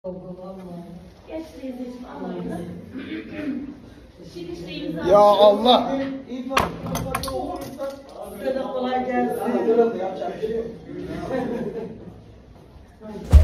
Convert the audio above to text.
Geç teyzeciğim Allah'ını. Şimdi işte imza. Ya Allah! Size de kolay gelsin.